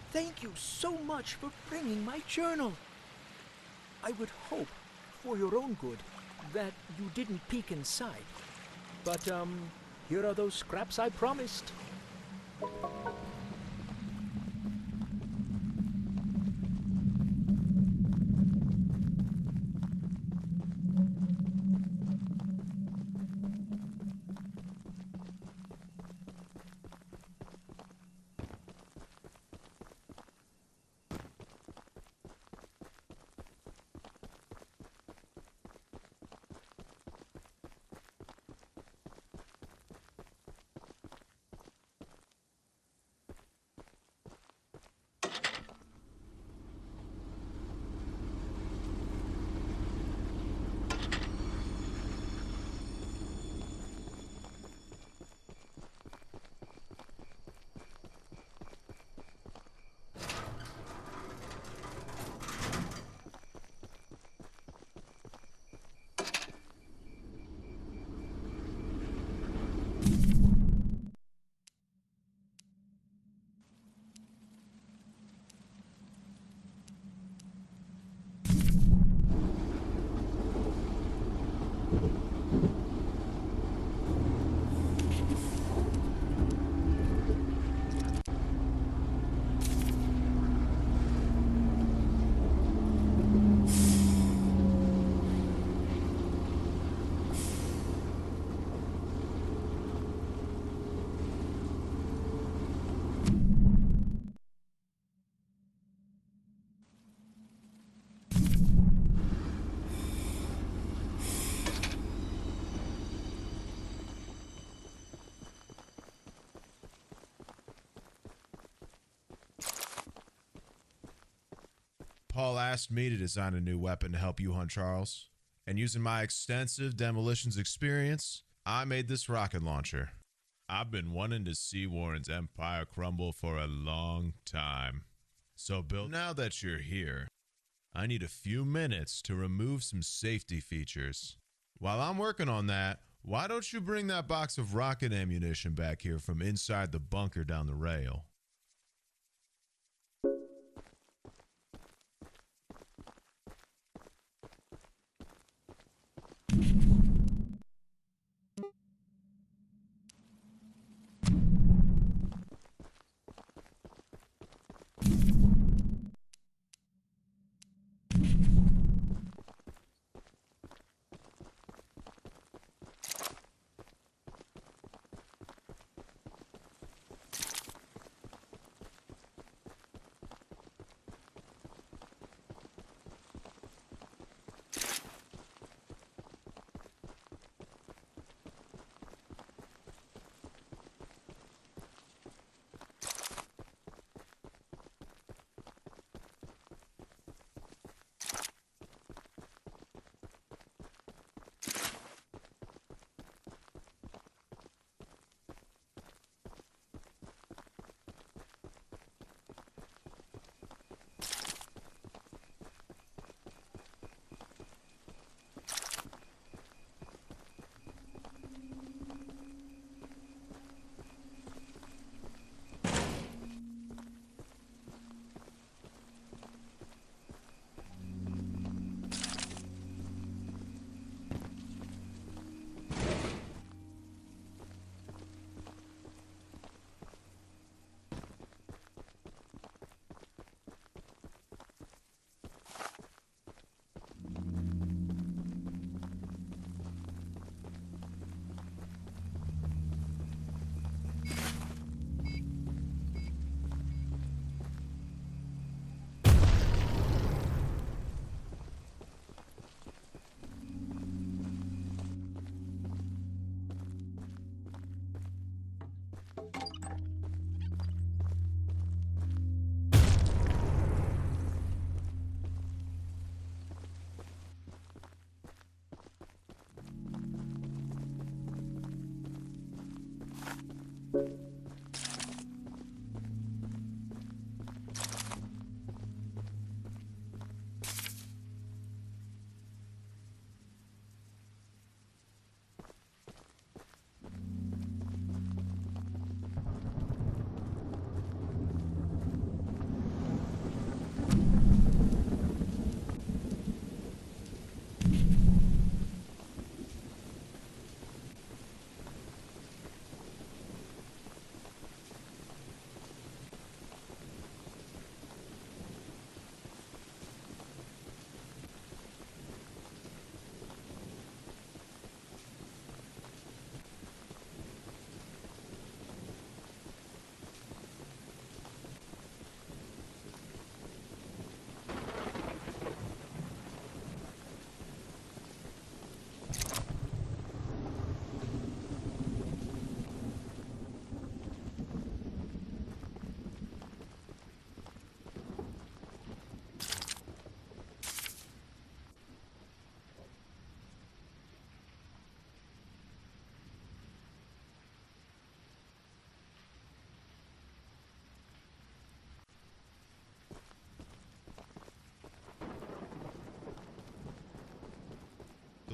Thank you so much for bringing my journal. I would hope, for your own good, that you didn't peek inside. But, here are those scraps I promised. Paul asked me to design a new weapon to help you hunt Charles, and using my extensive demolitions experience, I made this rocket launcher. I've been wanting to see Warren's empire crumble for a long time. So, Bill, now that you're here, I need a few minutes to remove some safety features. While I'm working on that, why don't you bring that box of rocket ammunition back here from inside the bunker down the rail?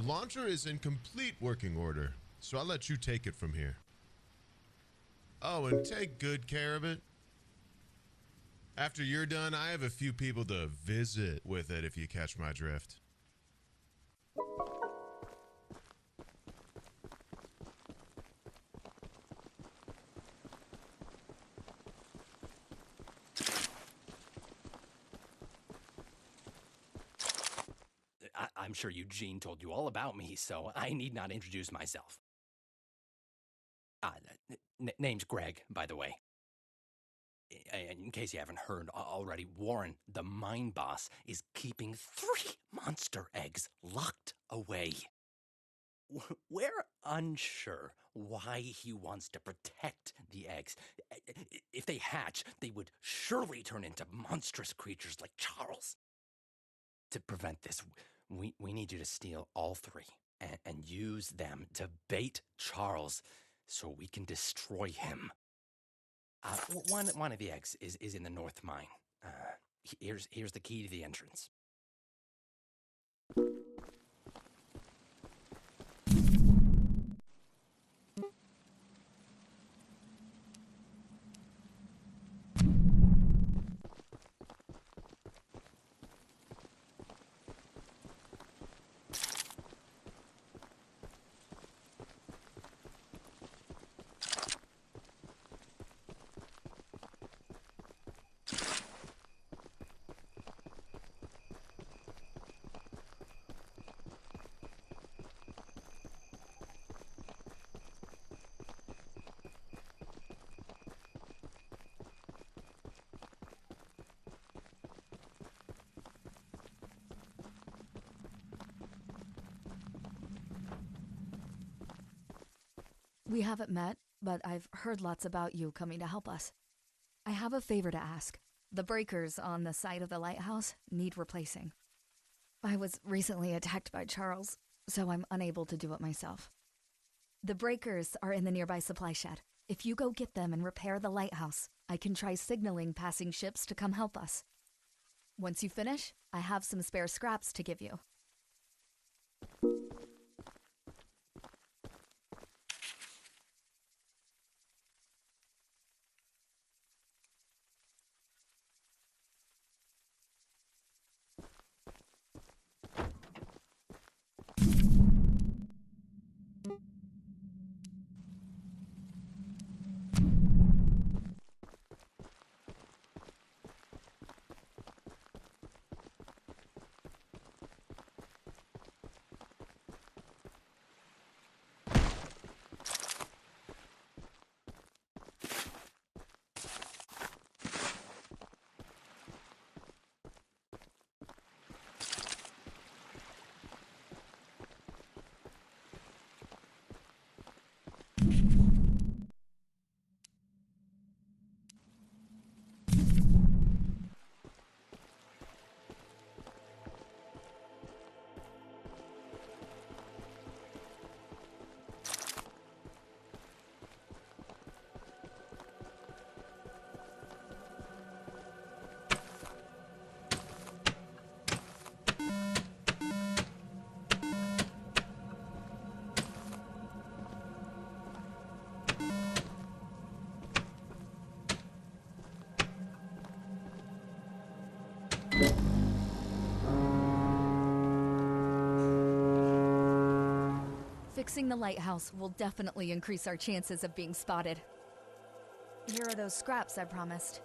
launcher is in complete working order, so I'll let you take it from here. Oh, and take good care of it. After you're done, I have a few people to visit with it, if you catch my drift. I'm sure Eugene told you all about me, so I need not introduce myself. Name's Greg, by the way. In case you haven't heard already, Warren, the mine boss, is keeping 3 monster eggs locked away. We're unsure why he wants to protect the eggs. If they hatch, they would surely turn into monstrous creatures like Charles. To prevent this, we need you to steal all 3 and use them to bait Charles so we can destroy him. One of the eggs is in the north mine. Here's the key to the entrance. We haven't met, but I've heard lots about you coming to help us. I have a favor to ask. The breakers on the side of the lighthouse need replacing. I was recently attacked by Charles, so I'm unable to do it myself. The breakers are in the nearby supply shed. If you go get them and repair the lighthouse, I can try signaling passing ships to come help us. Once you finish, I have some spare scraps to give you. Fixing the lighthouse will definitely increase our chances of being spotted. Here are those scraps I promised.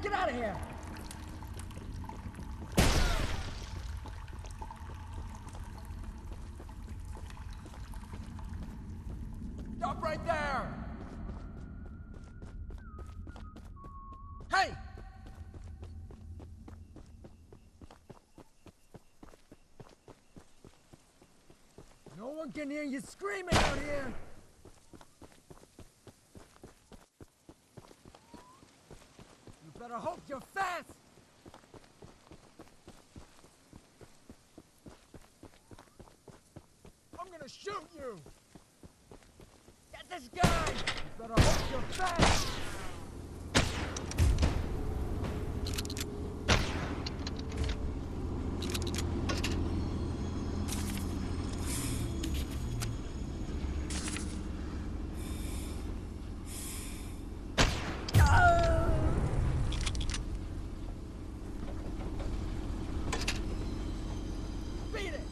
Get out of here! Stop right there! Hey! No one can hear you screaming out here! You better hope you're fast! I'm gonna shoot you! Get this guy! You better hope you're fast! Beat it!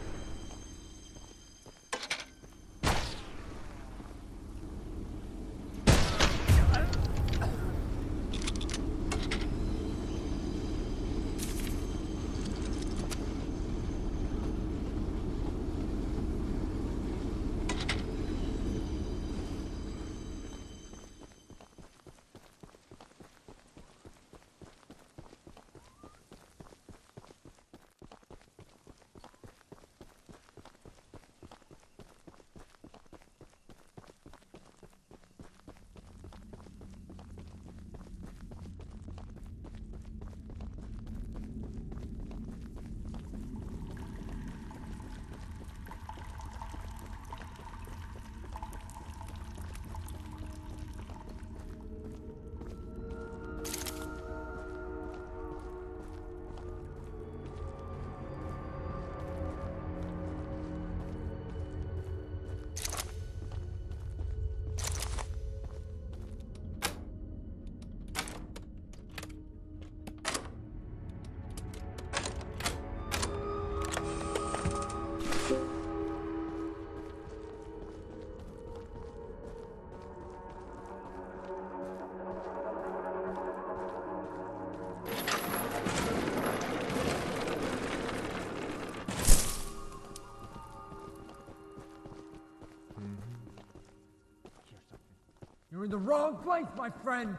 You're in the wrong place, my friend!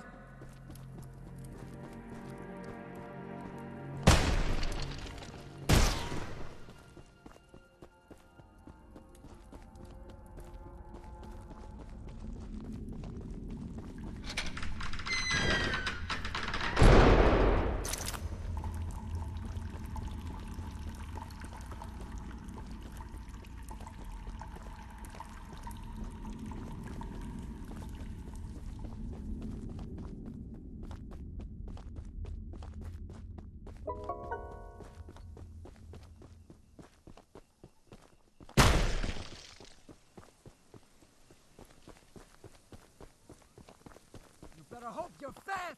You better hope you're fast!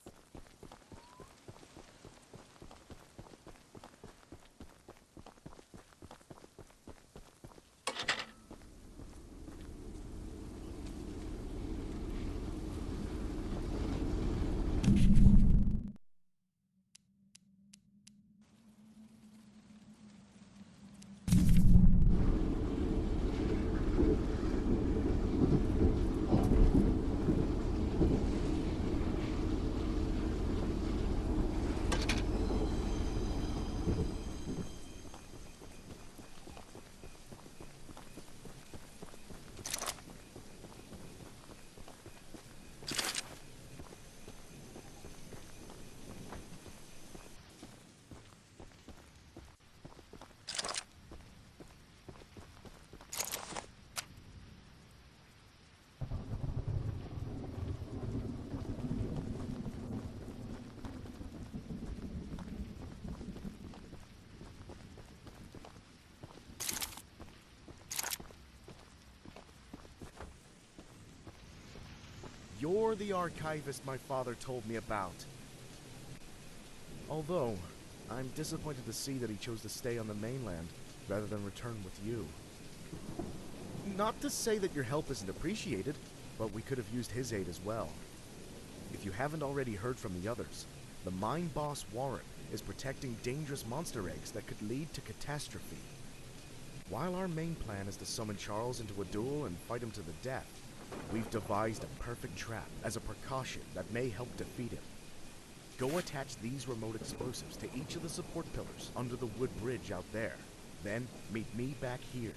You're the archivist my father told me about. Although, I'm disappointed to see that he chose to stay on the mainland rather than return with you. Not to say that your help isn't appreciated, but we could have used his aid as well. If you haven't already heard from the others, The mine boss Warren is protecting dangerous monster eggs that could lead to catastrophe. While our main plan is to summon Charles into a duel and fight him to the death, we've devised a perfect trap as a precaution that may help defeat him. Go attach these remote explosives to each of the support pillars under the wood bridge out there. Then meet me back here.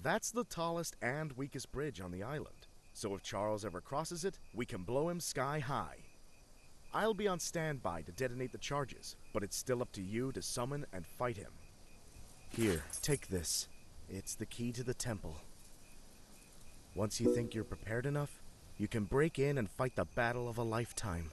That's the tallest and weakest bridge on the island, so if Charles ever crosses it, we can blow him sky high. I'll be on standby to detonate the charges, but it's still up to you to summon and fight him. Here, take this. It's the key to the temple. Once you think you're prepared enough, you can break in and fight the battle of a lifetime.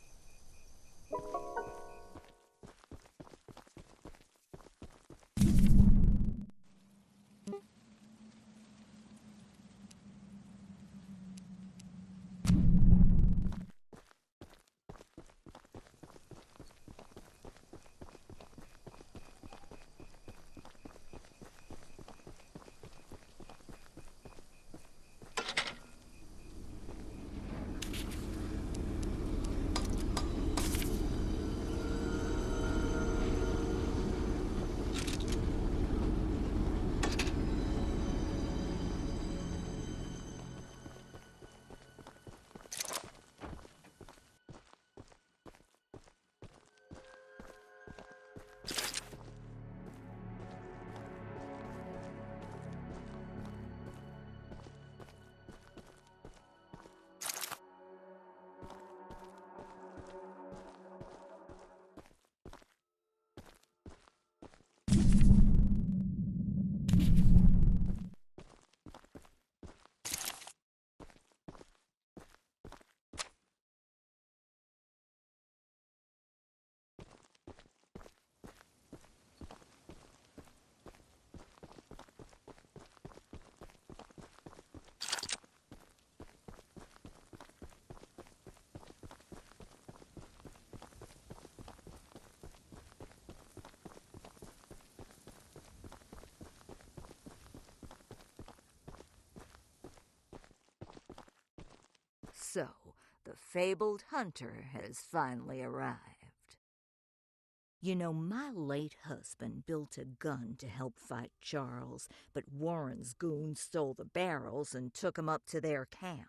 So, the fabled hunter has finally arrived. You know, my late husband built a gun to help fight Charles, but Warren's goons stole the barrels and took 'em up to their camp.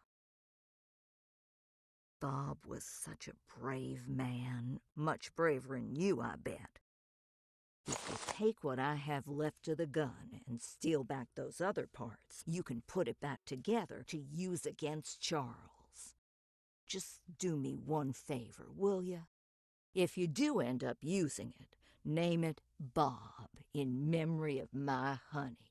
Bob was such a brave man, much braver than you, I bet. If you take what I have left of the gun and steal back those other parts, you can put it back together to use against Charles. Just do me one favor, will ya? If you do end up using it, name it Bob in memory of my honey.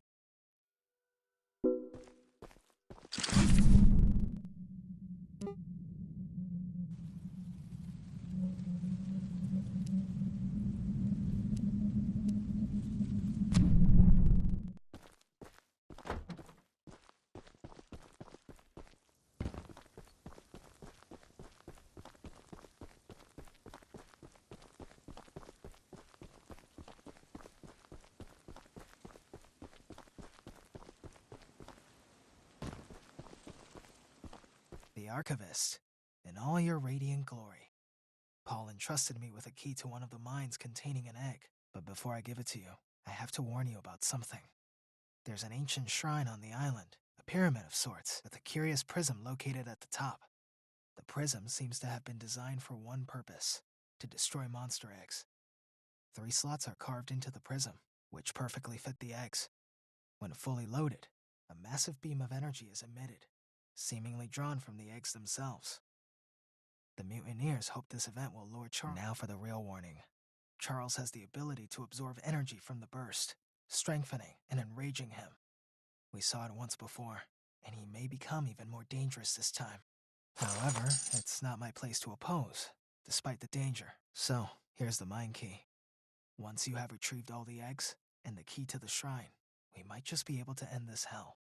The Archivist, in all your radiant glory. Paul entrusted me with a key to one of the mines containing an egg, but before I give it to you, I have to warn you about something. There's an ancient shrine on the island, a pyramid of sorts, with a curious prism located at the top. The prism seems to have been designed for one purpose, to destroy monster eggs. 3 slots are carved into the prism, which perfectly fit the eggs. When fully loaded, a massive beam of energy is emitted, seemingly drawn from the eggs themselves. The mutineers hope this event will lure Charles. Now for the real warning. Charles has the ability to absorb energy from the burst, strengthening and enraging him. We saw it once before, and he may become even more dangerous this time. However, it's not my place to oppose, despite the danger. So, here's the mine key. Once you have retrieved all the eggs and the key to the shrine, we might just be able to end this hell.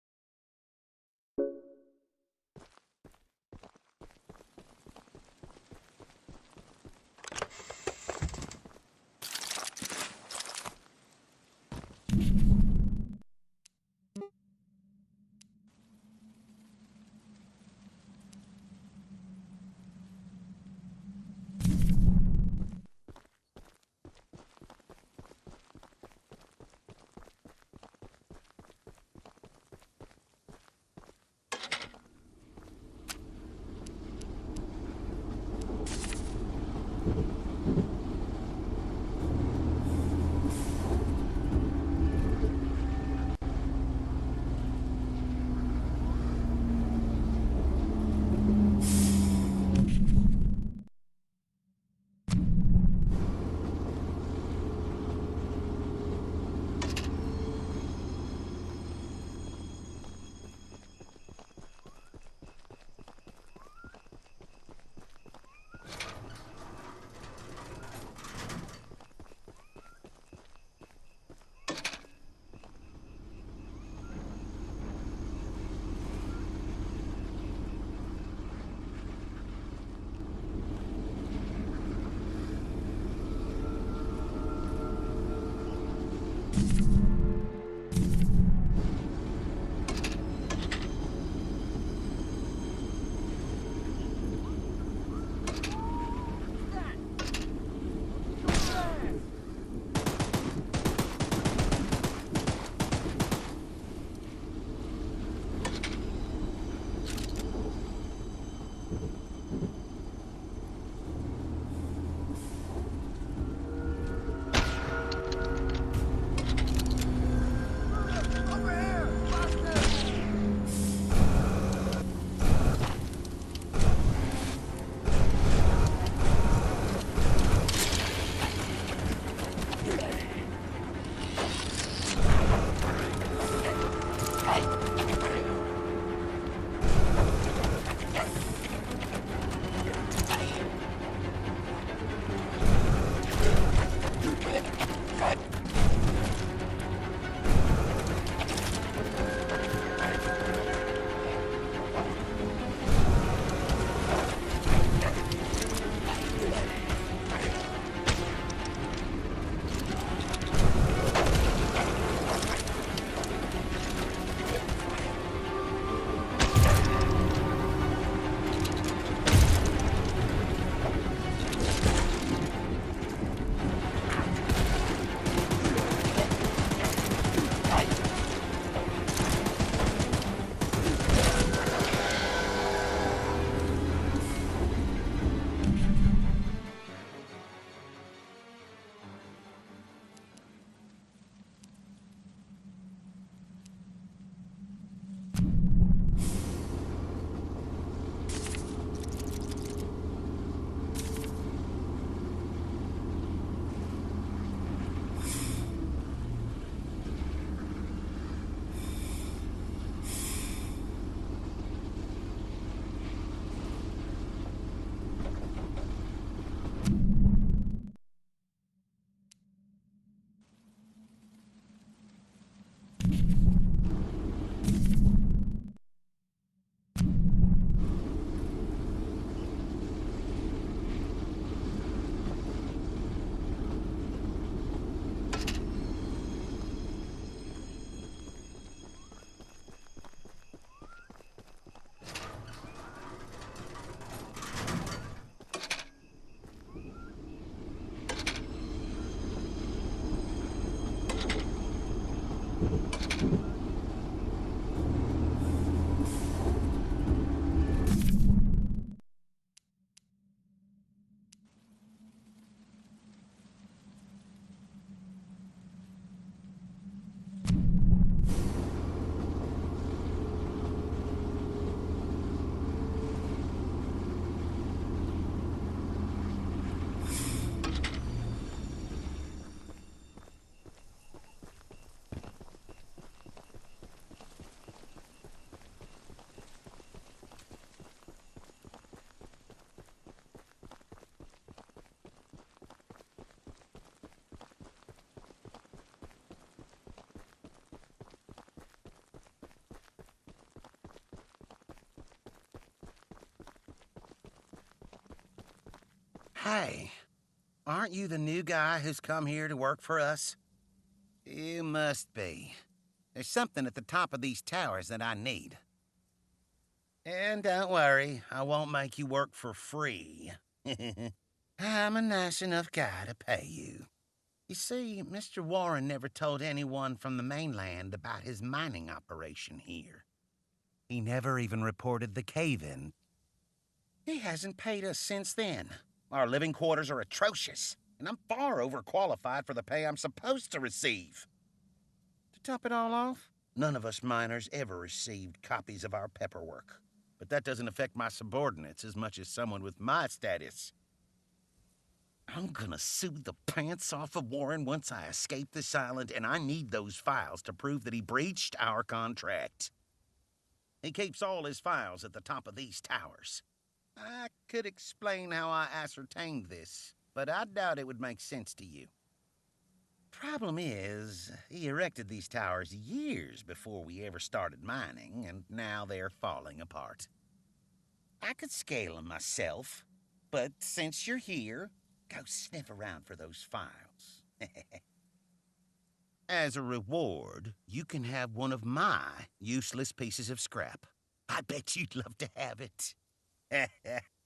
Hey, aren't you the new guy who's come here to work for us? You must be. There's something at the top of these towers that I need. And don't worry, I won't make you work for free. I'm a nice enough guy to pay you. You see, Mr. Warren never told anyone from the mainland about his mining operation here. He never even reported the cave-in. He hasn't paid us since then. Our living quarters are atrocious, and I'm far overqualified for the pay I'm supposed to receive. To top it all off, none of us miners ever received copies of our paperwork. But that doesn't affect my subordinates as much as someone with my status. I'm gonna sue the pants off of Warren once I escape this island, and I need those files to prove that he breached our contract. He keeps all his files at the top of these towers. I could explain how I ascertained this, but I doubt it would make sense to you. Problem is, he erected these towers years before we ever started mining, and now they're falling apart. I could scale them myself, but since you're here, go sniff around for those files. As a reward, you can have one of my useless pieces of scrap. I bet you'd love to have it.